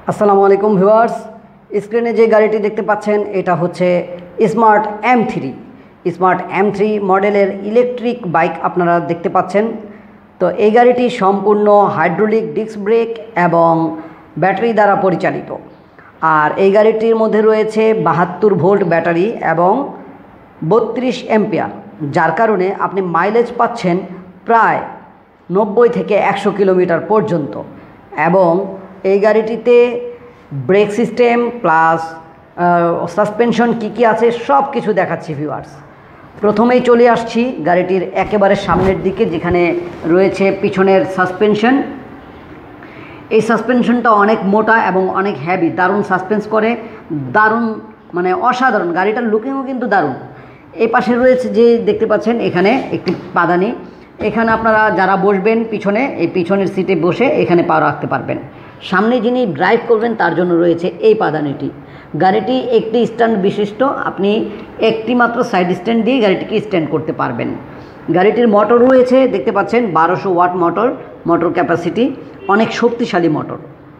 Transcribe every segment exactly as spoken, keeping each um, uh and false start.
আসসালামু আলাইকুম ভিউয়ার্স, স্ক্রিনে যে গাড়িটি দেখতে পাচ্ছেন এটা হচ্ছে smart M three. Smart M three মডেলের ইলেকট্রিক বাইক আপনারা দেখতে পাচ্ছেন। তো এই গাড়িটি সম্পূর্ণ হাইড্রোলিক ডিস্ক ব্রেক এবং ব্যাটারি দ্বারা পরিচালিত। আর এই গাড়িটির মধ্যে রয়েছে বাহাত্তর ভোল্ট ব্যাটারি এবং বত্রিশ এম্পিয়ার, যার কারণে আপনি মাইলেজ পাচ্ছেন প্রায় নব্বই থেকে একশো কিলোমিটার পর্যন্ত। এবং এই গাড়িটিতে ব্রেক সিস্টেম প্লাস সাসপেনশন কী কী আছে সব কিছু দেখাচ্ছি ভিউয়ার্স। প্রথমেই চলে আসছি গাড়িটির একেবারে সামনের দিকে, যেখানে রয়েছে পিছনের সাসপেনশন। এই সাসপেনশনটা অনেক মোটা এবং অনেক হ্যাভি, দারুণ সাসপেন্স করে, দারুণ মানে অসাধারণ। গাড়িটার লুকিংও কিন্তু দারুণ। এই পাশে রয়েছে যে দেখতে পাচ্ছেন এখানে একটি পাদানি, এখানে আপনারা যারা বসবেন পিছনে, এই পিছনের সিটে বসে এখানে পা রাখতে পারবেন। সামনে যিনি ড্রাইভ করবেন তার জন্য রয়েছে এই পাদানিটি। গাড়িটি একটি স্ট্যান্ড বিশিষ্ট, আপনি একটি মাত্র সাইড স্ট্যান্ড দিয়ে গাড়িটিকে স্ট্যান্ড করতে পারবেন। গাড়িটির মোটর রয়েছে দেখতে পাচ্ছেন বারোশো ওয়াট মোটর, মোটর ক্যাপাসিটি, অনেক শক্তিশালী মোটর।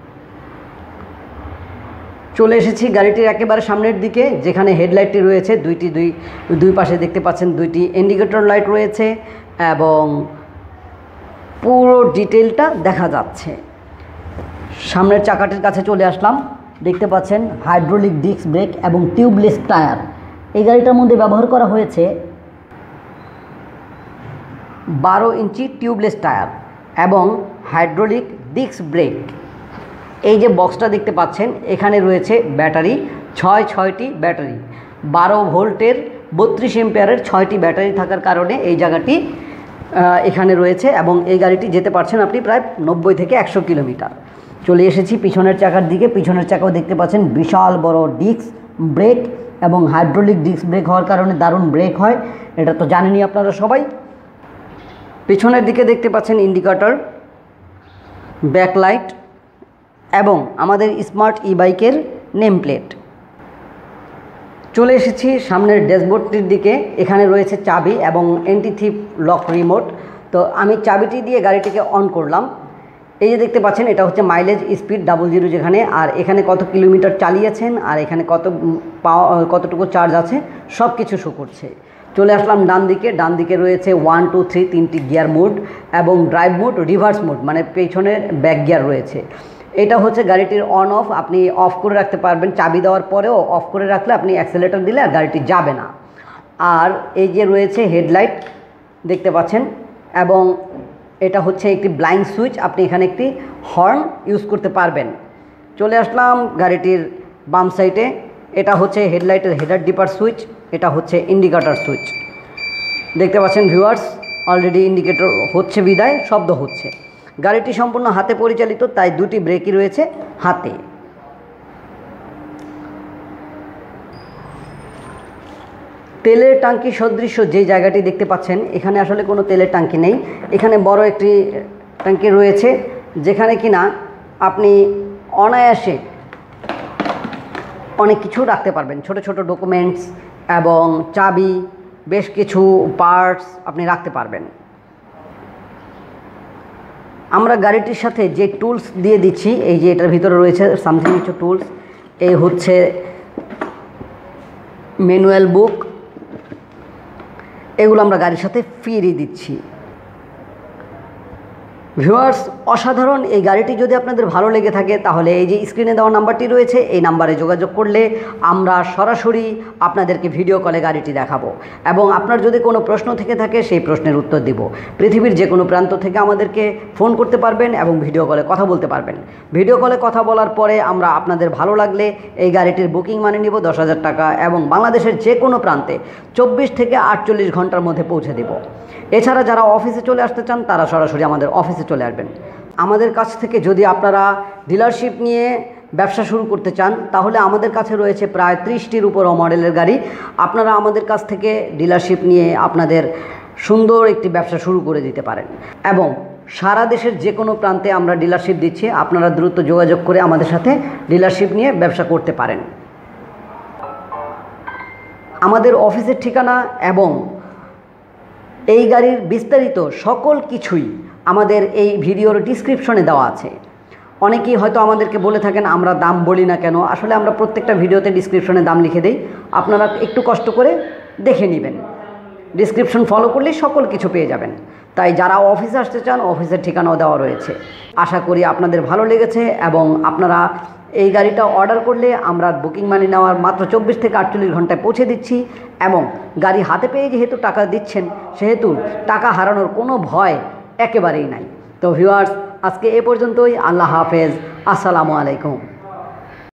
চলে এসেছি গাড়িটির একেবারে সামনের দিকে, যেখানে হেডলাইটটি রয়েছে দুইটি, দুই দুই পাশে দেখতে পাচ্ছেন দুইটি ইন্ডিকেটর লাইট রয়েছে এবং পুরো ডিটেলটা দেখা যাচ্ছে। সামনের চাকাটির কাছে চলে আসলাম, দেখতে পাচ্ছেন হাইড্রোলিক ডিস্ক ব্রেক এবং টিউবলেস টায়ার। এই গাড়িটার মধ্যে ব্যবহার করা হয়েছে বারো ইঞ্চি টিউবলেস টায়ার এবং হাইড্রোলিক ডিস্ক ব্রেক। এই যে বক্সটা দেখতে পাচ্ছেন এখানে রয়েছে ব্যাটারি, ছয় ছয়টি ব্যাটারি, বারো ভোল্টের বত্রিশ এম্পিয়ারের ছয়টি ব্যাটারি থাকার কারণে এই জায়গাটি এখানে রয়েছে এবং এই গাড়িটি যেতে পারছেন আপনি প্রায় নব্বই থেকে একশো কিলোমিটার। চলে এসেছি পিছনের চাকার দিকে। পিছনের চাকাও দেখতে পাচ্ছেন বিশাল বড় ডিস্ক ব্রেক এবং হাইড্রোলিক ডিস্ক ব্রেক হওয়ার কারণে দারুণ ব্রেক হয়, এটা তো জানেনই আপনারা সবাই। পিছনের দিকে দেখতে পাচ্ছেন ইন্ডিকেটর, ব্যাকলাইট এবং আমাদের স্মার্ট ই বাইকের নেম প্লেট। চলে এসেছি সামনের ড্যাশবোর্ডটির দিকে, এখানে রয়েছে চাবি এবং অ্যান্টি থিফ লক রিমোট। তো আমি চাবিটি দিয়ে গাড়িটিকে অন করলাম। এই যে দেখতে পাচ্ছেন এটা হচ্ছে মাইলেজ, স্পিড ডাবল জিরো যেখানে, আর এখানে কত কিলোমিটার চালিয়েছেন আর এখানে কত পাওয়া কতটুকু চার্জ আছে সব কিছু শো করছে। চলে আসলাম ডান দিকে। ডান দিকে রয়েছে ওয়ান টু থ্রি তিনটি গিয়ার মোড এবং ড্রাইভ মোড, রিভার্স মোড মানে পেছনের ব্যাক গিয়ার রয়েছে। এটা হচ্ছে গাড়িটির অন অফ, আপনি অফ করে রাখতে পারবেন, চাবি দেওয়ার পরেও অফ করে রাখলে আপনি অ্যাক্সেলেটর দিলে আর গাড়িটি যাবে না। আর এই যে রয়েছে হেডলাইট দেখতে পাচ্ছেন এবং এটা হচ্ছে একটি ব্লাইন্ড সুইচ, আপনি এখানে একটি হর্ন ইউজ করতে পারবেন। চলে আসলাম গাড়িটির বাম সাইডে, এটা হচ্ছে হেডলাইটের হেডার ডিপার সুইচ, এটা হচ্ছে ইন্ডিকেটর সুইচ। দেখতে পাচ্ছেন ভিউয়ার্স অলরেডি ইন্ডিকেটর হচ্ছে বিদায় শব্দ হচ্ছে। গাড়িটি সম্পূর্ণ হাতে পরিচালিত, তাই দুটি ব্রেকই রয়েছে হাতে। তেলের ট্যাঙ্কি সদৃশ্য যে জায়গাটি দেখতে পাচ্ছেন এখানে আসলে কোনো তেলের ট্যাঙ্কি নেই, এখানে বড় একটি ট্যাঙ্কি রয়েছে যেখানে কিনা আপনি অনায়াসে অনেক কিছু রাখতে পারবেন, ছোট ছোট ডকুমেন্টস এবং চাবি, বেশ কিছু পার্টস আপনি রাখতে পারবেন। আমরা গাড়িটির সাথে যে টুলস দিয়ে দিচ্ছি, এই যে এটার ভিতরে রয়েছে সামথিং কিছু টুলস, এই হচ্ছে ম্যানুয়াল বুক, এগুলো আমরা গাড়ির সাথে ফিরিয়ে দিচ্ছি। ভিউয়ার্স অসাধারণ এই গাড়িটি যদি আপনাদের ভালো লেগে থাকে তাহলে এই যে স্ক্রিনে দেওয়া নাম্বারটি রয়েছে এই নাম্বারে যোগাযোগ করলে আমরা সরাসরি আপনাদেরকে ভিডিও কলে গাড়িটি দেখাবো এবং আপনার যদি কোনো প্রশ্ন থেকে থাকে সেই প্রশ্নের উত্তর দিব। পৃথিবীর যে কোনো প্রান্ত থেকে আমাদেরকে ফোন করতে পারবেন এবং ভিডিও কলে কথা বলতে পারবেন। ভিডিও কলে কথা বলার পরে আমরা আপনাদের ভালো লাগলে এই গাড়িটির বুকিং মানে নিব দশ হাজার টাকা এবং বাংলাদেশের যে কোনো প্রান্তে চব্বিশ থেকে আটচল্লিশ ঘন্টার মধ্যে পৌঁছে দেব। এছাড়া যারা অফিসে চলে আসতে চান তারা সরাসরি আমাদের অফিসে চলে আসবেন। আমাদের কাছ থেকে যদি আপনারা ডিলারশিপ নিয়ে ব্যবসা শুরু করতে চান তাহলে আমাদের কাছে রয়েছে প্রায় ত্রিশটির উপর মডেলের গাড়ি। আপনারা আমাদের কাছ থেকে ডিলারশিপ নিয়ে আপনাদের সুন্দর একটি ব্যবসা শুরু করে দিতে পারেন এবং সারা দেশের যে কোনো প্রান্তে আমরা ডিলারশিপ দিচ্ছি, আপনারা দ্রুত যোগাযোগ করে আমাদের সাথে ডিলারশিপ নিয়ে ব্যবসা করতে পারেন। আমাদের অফিসের ঠিকানা এবং এই গাড়ির বিস্তারিত সকল কিছুই আমাদের এই ভিডিওর ডিসক্রিপশনে দেওয়া আছে। অনেকেই হয়তো আমাদেরকে বলে থাকেন আমরা দাম বলি না কেন, আসলে আমরা প্রত্যেকটা ভিডিওতে ডিসক্রিপশনে দাম লিখে দেই, আপনারা একটু কষ্ট করে দেখে নেবেন। ডিসক্রিপশন ফলো করলেই সকল কিছু পেয়ে যাবেন। তাই যারা অফিসে আসতে চান অফিসের ঠিকানাও দেওয়া রয়েছে। আশা করি আপনাদের ভালো লেগেছে এবং আপনারা এই গাড়িটা অর্ডার করলে আমরা বুকিং মানি নেওয়ার মাত্র চব্বিশ থেকে আটচল্লিশ ঘন্টায় পৌঁছে দিচ্ছি এবং গাড়ি হাতে পেয়ে যেহেতু টাকা দিচ্ছেন সেহেতু টাকা হারানোর কোনো ভয় একেবারেই নাই। তো ভিউয়ার্স, আজকে এ পর্যন্তই। আল্লাহ হাফেজ, আসসালামু আলাইকুম।